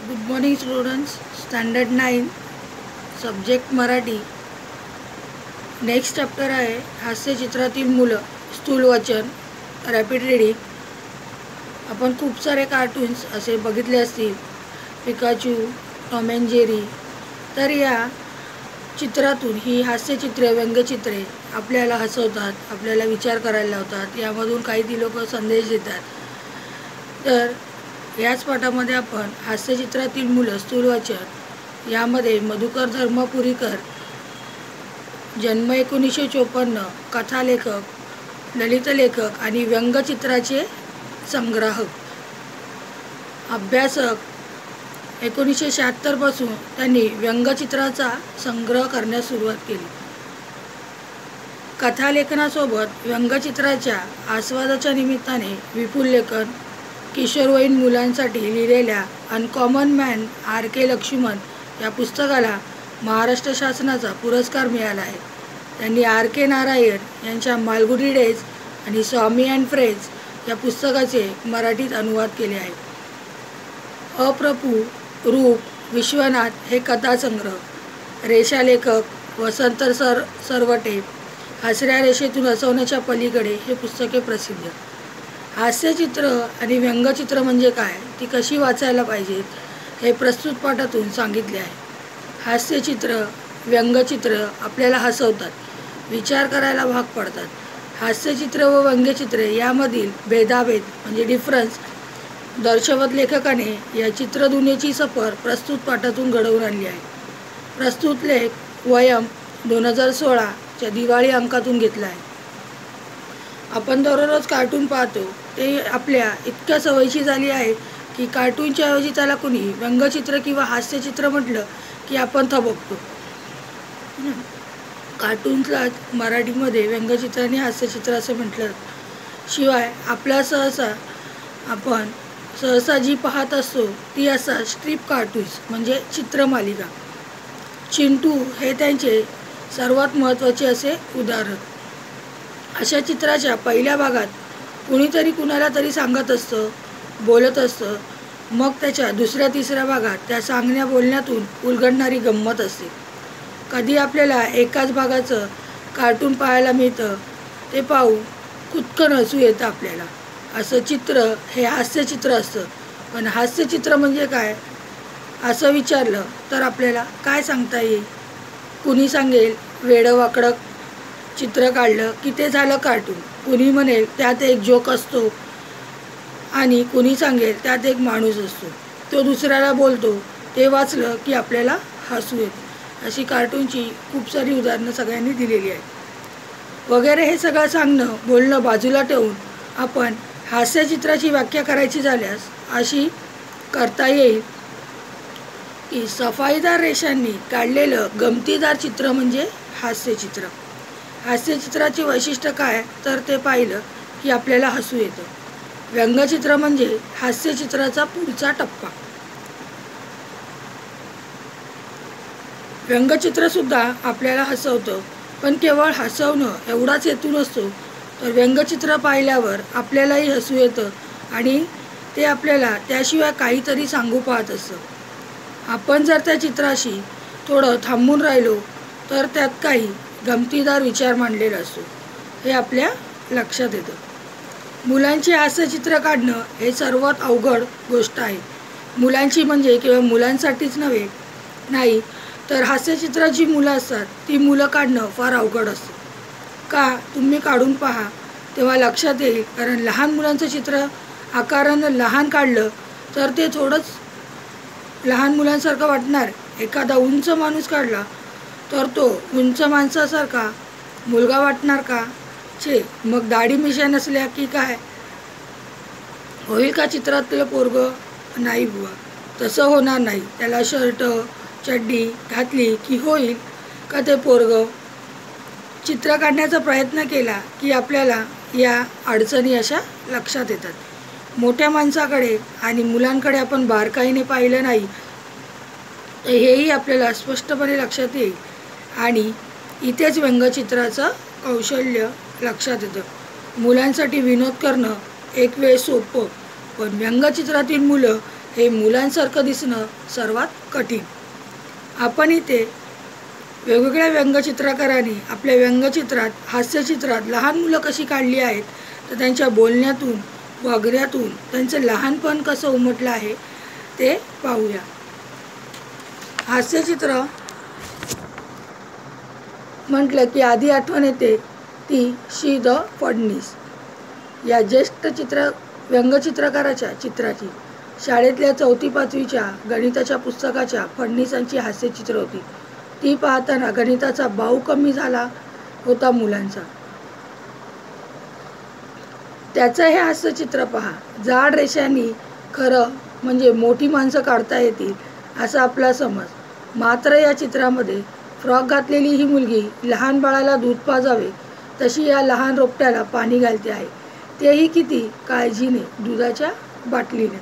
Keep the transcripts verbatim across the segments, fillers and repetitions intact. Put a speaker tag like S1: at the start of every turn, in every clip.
S1: Good morning students. Standard nine subject Marathi. Next chapter आहे हास्यचित्रातील मुलं. स्थूल वाचन, रॅपिड रीडिंग. आपण खूप सारे कार्टून्स असे बघितले असतील, पिकाचू, टॉम अँड जेरी. तर या चित्रातून ही हास्यचित्रे, व्यंगचित्रे आपल्याला हसवतात, आपल्याला विचार करायला लावतात. यामधून काही ती लोक संदेश देतात. तर याच पाठामध्ये आपण हास्यचित्रातील मुलं स्थूल वाचन यामध्ये मधुकर धर्मपुरीकर, जन्म एकोणीसशे चोपन्न, कथालेखक, ललित लेखक आणि व्यंगचित्राचे संग्राहक, अभ्यासक. एकोणीसशे शहात्तरपासून त्यांनी व्यंगचित्राचा संग्रह करण्यास सुरुवात केली. कथालेखनासोबत व्यंगचित्राच्या आस्वादाच्या निमित्ताने विपुल लेखन. किशोरवयीन मुलांसाठी लिहिलेल्या uncommon man R K Laxman या पुस्तकाला महाराष्ट्र शासनाचा पुरस्कार मिळाला आहे. त्यांनी आर के नारायण यांच्या मालगुडी डेज आणि स्वामी अँड फ्रेंड्स या पुस्तकाचे मराठीत अनुवाद केले आहे. अप्रभू, रूप, विश्वनाथ हे कथासंग्रह. रेषालेखक वसंत सर सरवटे. हसऱ्या रेषेतून हसवण्याच्या पलीकडे हे पुस्तके प्रसिद्ध. हास्यचित्र आणि व्यंगचित्र म्हणजे काय, ती कशी वाचायला पाहिजेत, हे प्रस्तुत पाठातून सांगितले आहे. हास्यचित्र, व्यंगचित्र आपल्याला हसवतात, विचार करायला भाग पडतात. हास्यचित्र व व्यंगचित्रे यामधील भेदाभेद म्हणजे डिफरन्स दर्शवत लेखकाने या चित्रदुनियेची सफर प्रस्तुत पाठातून घडवून आणली आहे. प्रस्तुत लेख वयम दोन हजार सोळाच्या दिवाळी अंकातून घेतला आहे. आपण दररोज कार्टून पाहतो, ते आपल्या इतक्या सवयीची झाली आहे की कार्टूनच्या ऐवजी त्याला कुणी व्यंगचित्र किंवा हास्यचित्र म्हटलं की आपण थबकतो. कार्टूनला मराठीमध्ये व्यंगचित्र आणि हास्यचित्र असं म्हटलं. शिवाय आपल्या सहसा आपण सहसा जी पाहत असतो ती असतात स्ट्रीप कार्टून्स म्हणजे चित्रमालिका. चिंटू हे त्यांचे सर्वात महत्त्वाचे असे उदाहरण. अशा चित्राच्या पहिल्या भागात कुणीतरी कुणाला तरी सांगत असतं, बोलत असतं. मग त्याच्या दुसऱ्या तिसऱ्या भागात त्या सांगण्या बोलण्यातून उलगडणारी गंमत असते. कधी आपल्याला एकाच भागाचं कार्टून पाहायला मिळतं, ते पाहून खुदकन हसू येतं आपल्याला. असं चित्र हे हास्यचित्र असतं. पण हास्यचित्र म्हणजे काय असं विचारलं तर आपल्याला काय सांगता येईल? कुणी सांगेल वेडं-वाकडं चित्र काढलं की ते झालं कार्टून. कुणी म्हणेल त्यात एक जोक असतो आणि कुणी सांगेल त्यात एक माणूस असतो, तो दुसऱ्याला बोलतो, ते वाचलं की आपल्याला हसू येतं. अशी कार्टूनची खूप सारी उदाहरणं सगळ्यांनी दिलेली आहेत. वगैरे हे सगळं सांगणं, बोलणं बाजूला ठेवून आपण हास्यचित्राची व्याख्या करायची झाल्यास अशी करता येईल की सफाईदार रेषांनी काढलेलं गमतीदार चित्र म्हणजे हास्यचित्र. हास्यचित्राचे वैशिष्ट्य काय तर ते पाहिलं की आपल्याला हसू येतं. व्यंगचित्र म्हणजे हास्यचित्राचा पुढचा टप्पा. व्यंगचित्रसुद्धा आपल्याला हसवतं, पण केवळ हसवणं एवढाच हेतू नसतो. तर व्यंगचित्र पाहिल्यावर आपल्यालाही हसू येतं आणि ते आपल्याला त्याशिवाय काहीतरी सांगू पाहत असतं. आपण जर त्या चित्राशी थोडं थांबून राहिलो तर त्यात काही गमतीदार विचार मांडलेला असतो, हे आपल्या लक्षात येतं. मुलांची हास्यचित्र काढणं हे सर्वात अवघड गोष्ट आहे. मुलांची म्हणजे केवळ मुलांसाठीच नव्हे नाही तर हास्यचित्राची मुलं असतात ती मुलं काढणं फार अवघड असतं. का तुम्ही काढून पहा, तेव्हा लक्षात येईल. कारण लहान मुलांचं चित्र आकारानं लहान काढलं तर ते थोडंच लहान मुलांसारखं वाटणार. एखादा उंच माणूस काढला तर तो उंच माणसासारखा मुलगा वाटणार का? छे, मग दाढी मिशा नसल्या की काय होईल का चित्रातलं पोरगं? नाही बुवा, तसं होणार नाही. त्याला शर्ट चड्डी घातली की होईल का ते पोरगं? चित्र काढण्याचा प्रयत्न केला की आपल्याला या अडचणी अशा लक्षात येतात. मोठ्या माणसाकडे आणि मुलांकडे आपण बारकाईने पाहिलं नाही तर हेही आपल्याला स्पष्टपणे लक्षात येईल. आणि इथेच व्यंगचित्राचं कौशल्य लक्षात येतं. मुलांसाठी विनोद करणं एक वेळ सोपं, पण व्यंगचित्रातील मुलं हे मुलांसारखं दिसणं सर्वात कठीण. आपण इथे वेगवेगळ्या व्यंगचित्रकारांनी आपल्या व्यंगचित्रात, हास्यचित्रात लहान मुलं कशी काढली आहेत, तर त्यांच्या बोलण्यातून, वागण्यातून त्यांचं लहानपण कसं उमटलं आहे ते पाहूया. हास्यचित्र म्हटलं की आधी आठवण येते ती शी द फडणीस या ज्येष्ठ चित्र व्यंगचित्रकाराच्या चित्राची. शाळेतल्या चौथी पाचवीच्या गणिताच्या पुस्तकाच्या फडणीसांची हास्यचित्र होती. ती पाहताना गणिताचा बाऊ कमी झाला होता मुलांचा. त्याचं हे हास्यचित्र पहा. जाड रेषांनी खरं म्हणजे मोठी माणसं काढता येतील असा आपला समज. मात्र या चित्रामध्ये फ्रॉक घातलेली ही मुलगी लहान बाळाला दूध पाजावे तशी या लहान रोपट्याला पाणी घालते आहे, तेही किती काळजीने, दुधाच्या बाटलीने.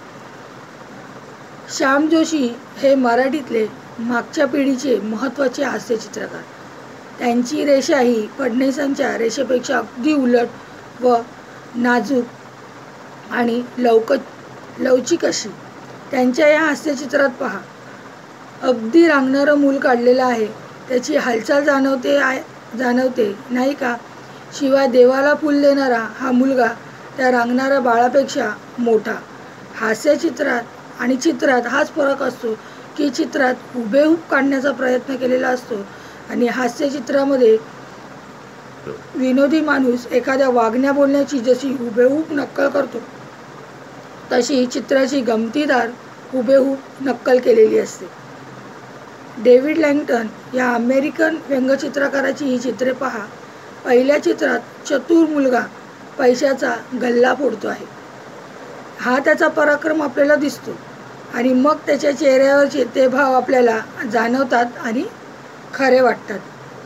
S1: श्याम जोशी हे मराठीतले मागच्या पिढीचे महत्त्वाचे हास्यचित्रकार. त्यांची रेषा ही फडणीसांच्या रेषेपेक्षा अगदी उलट व नाजूक आणि लवक लवचिक अशी. त्यांच्या या हास्यचित्रात पहा, अगदी रांगणारं मूल काढलेलं आहे. त्याची हालचाल जाणवते आहे जाणवते नाही का. शिवाय देवाला फूल देणारा हा मुलगा त्या रांगणाऱ्या बाळापेक्षा मोठा. हास्यचित्रात आणि चित्रात हाच फरक असतो की चित्रात हुबेहूब काढण्याचा प्रयत्न केलेला असतो आणि हास्यचित्रामध्ये विनोदी माणूस एखाद्या वागण्या बोलण्याची जशी हुबेहूब नक्कल करतो तशी चित्राची गमतीदार हुबेहूब नक्कल केलेली असते. डेव्हिड लँग्टन या अमेरिकन व्यंगचित्रकाराची ही चित्रे पहा. पहिल्या चित्रात चतुर मुलगा पैशाचा गल्ला फोडतो आहे. हा त्याचा पराक्रम आपल्याला दिसतो आणि मग त्याच्या चेहऱ्यावरचे ते भाव आपल्याला जाणवतात आणि खरे वाटतात.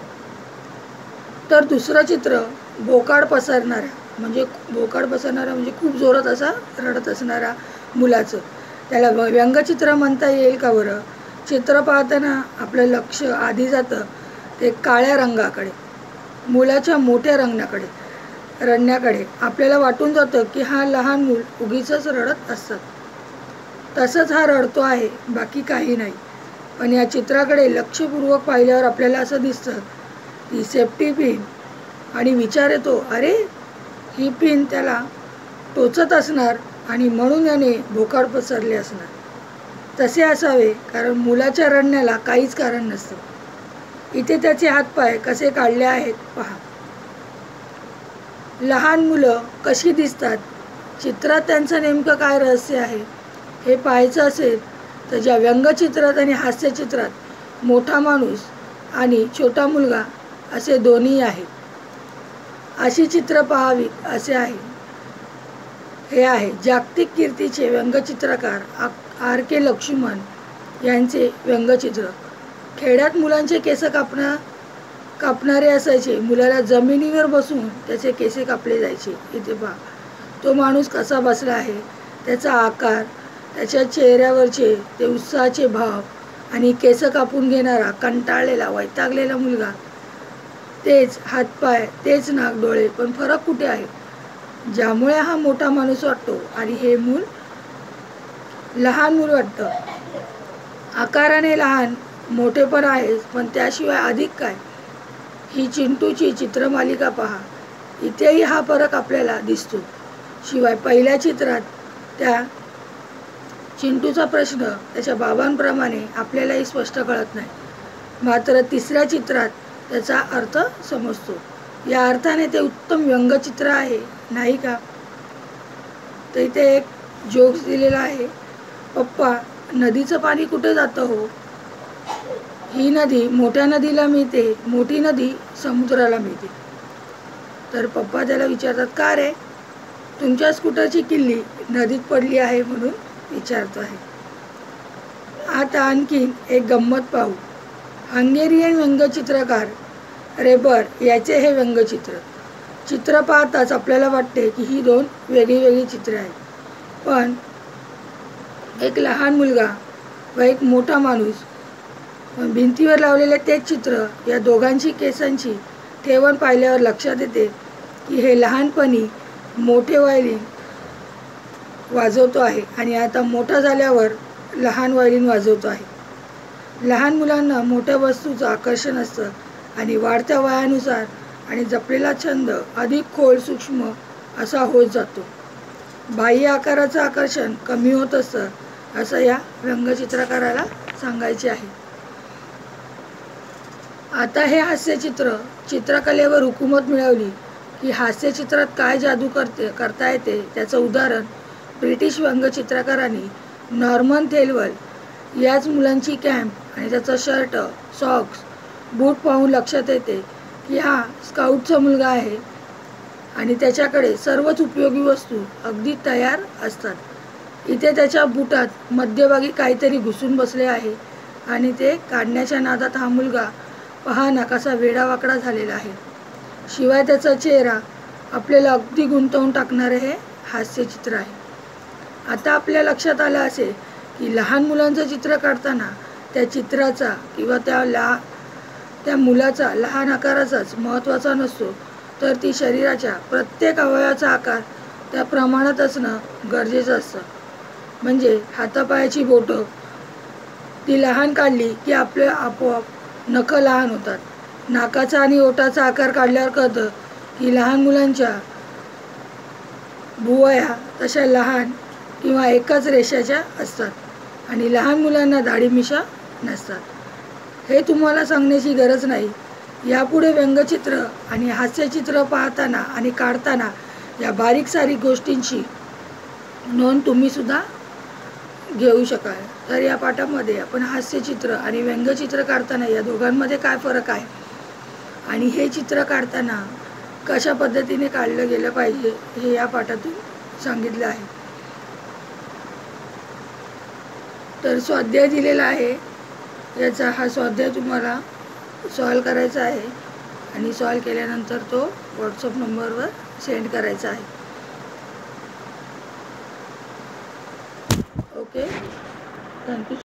S1: तर दुसरं चित्र बोकाड पसरणाऱ्या म्हणजे बोकाड पसरणारा म्हणजे खूप जोरात असा रडत असणारा मुलाचं. त्याला व्यंगचित्र म्हणता येईल का बरं? चित्र पाहताना आपलं लक्ष आधी जातं ते काळ्या रंगाकडे, मुलाच्या मोठ्या रंगण्याकडे रडण्याकडे. आपल्याला वाटून जातं की हा लहान मूल उगीचच रडत असतात. तसंच हा रडतो आहे, बाकी काही नाही. पण या चित्राकडे लक्षपूर्वक पाहिल्यावर आपल्याला असं दिसतं की सेफ्टी पिन आणि विचार येतो, अरे ही पिन त्याला टोचत असणार आणि म्हणून याने बोकाड पसरले असणार. तसे असावे, कारण मुलाच्या रडण्याला काहीच कारण नसतं. इथे त्याचे हातपाय कसे काढले आहेत पहा. लहान मुलं कशी दिसतात, चित्रात त्यांचं नेमकं काय रहस्य आहे हे पाहायचं असेल तर ज्या व्यंगचित्रात आणि हास्यचित्रात मोठा माणूस आणि छोटा मुलगा असे दोन्ही आहेत, अशी चित्र पाहावीत असे आहे. हे आहे जागतिक कीर्तीचे व्यंगचित्रकार आर के लक्ष्मण यांचे व्यंगचित्र. खेड्यात मुलांचे केस कापणा कापणारे असायचे. मुलाला जमिनीवर बसून त्याचे केस कापले जायचे. इथे पहा तो माणूस कसा बसला आहे, त्याचा आकार, त्याच्या चेहऱ्यावरचे ते उत्साहाचे भाव आणि केस कापून घेणारा कंटाळलेला वैतागलेला मुलगा. तेच हातपाय, तेच नाक, डोळे, पण फरक कुठे आहे? ज्यामुळे हा मोठा माणूस वाटतो आणि हे मूल लहान मूल वाटतं. आकाराने लहान मोठे पण आहेच, पण त्याशिवाय अधिक काय. ही चिंटूची चित्रमालिका पहा. इथेही हा फरक आपल्याला दिसतो. शिवाय पहिल्या चित्रात त्या चिंटूचा प्रश्न त्याच्या बाबांप्रमाणे आपल्यालाही स्पष्ट कळत नाही. मात्र तिसऱ्या चित्रात त्याचा अर्थ समजतो. या अर्थाने ते उत्तम व्यंगचित्र आहे नाही का. तर इथे एक जोक्स दिलेला आहे. पप्पा, नदीचं पाणी कुठे जातं हो? ही नदी मोठ्या नदीला मिळते, मोठी नदी समुद्राला मिळते. तर पप्पा त्याला विचारतात, का रे? तुमच्या स्कूटरची किल्ली नदीत पडली आहे म्हणून विचारतो आहे. आता आणखीन एक गंमत पाहू. हंगेरियन व्यंगचित्रकार रेबर याचे हे व्यंगचित्र. चित्र पाहताच आपल्याला वाटते की ही दोन वेगळी वेगळी चित्रे आहेत, पण एक लहान मुलगा व एक मोठा माणूस भिंतीवर लावलेले तेच चित्र. या दोघांची केसांची ठेवण पाहिल्यावर लक्षात येते की हे लहानपणी मोठे व्हायलिन वाजवतो आहे आणि आता मोठा झाल्यावर लहान वायलिन वाजवतो आहे. लहान मुलांना मोठ्या वस्तूचं आकर्षण असतं आणि वाढत्या वयानुसार आणि जपलेला छंद अधिक खोल सूक्ष्म असा होत जातो. बाह्य आकाराचं आकर्षण कमी होत असतं असं या व्यंगचित्रकाराला सांगायचे आहे. आता हे हास्यचित्र चित्रकलेवर हुकूमत मिळवली की हास्यचित्रात काय जादू करते करता येते त्याचं उदाहरण ब्रिटिश व्यंगचित्रकारांनी नॉर्मन थेलवल याच मुलांची कॅम्प आणि त्याचा शर्ट सॉक्स बूट पाहून लक्षात येते की हा स्काउटचा मुलगा आहे आणि त्याच्याकडे सर्वच उपयोगी वस्तू अगदी तयार असतात. इथे त्याच्या बुटात मध्यभागी काहीतरी घुसून बसले आहे आणि ते काढण्याच्या नादात हा मुलगा पहा ना कसा वेडावाकडा झालेला आहे. शिवाय त्याचा चेहरा आपल्याला अगदी गुंतवून टाकणारे हे हास्यचित्र आहे. आता आपल्या लक्षात आलं असेल की लहान मुलांचं चित्र काढताना त्या चित्राचा किंवा त्या ला त्या मुलाचा लहान आकाराचाच महत्त्वाचा नसतो, तर ती शरीराच्या प्रत्येक अवयवाचा आकार त्या प्रमाणात असणं गरजेचं असतं. म्हणजे हातापायाची बोटं ती लहान काढली की आपले आपोआप नखं लहान होतात. नाकाचा आणि ओठाचा आकार काढल्यावर कळतं की लहान मुलांच्या भुवया तशा लहान किंवा एकाच रेषाच्या असतात आणि लहान मुलांना दाढी मिशा नसतात. हे तुम्हाला सांगण्याची गरज नाही. यापुढे व्यंगचित्र आणि हास्यचित्र पाहताना आणि काढताना या बारीक सारीक गोष्टींची नोंद तुम्हीसुद्धा घेऊ शकाल. तर या पाठामध्ये आपण हास्यचित्र आणि व्यंगचित्र काढताना या दोघांमध्ये काय फरक आहे आणि हे चित्र काढताना कशा पद्धतीने काढलं गेलं पाहिजे हे या पाठातून सांगितलं आहे. तर स्वाध्याय दिलेला आहे. याचा हा स्वाध्याय तुम्हाला सॉल्व करायचा आहे आणि सॉल्व केल्यानंतर तो व्हॉट्सअप नंबरवर सेंड करायचा आहे. Okay, thank you.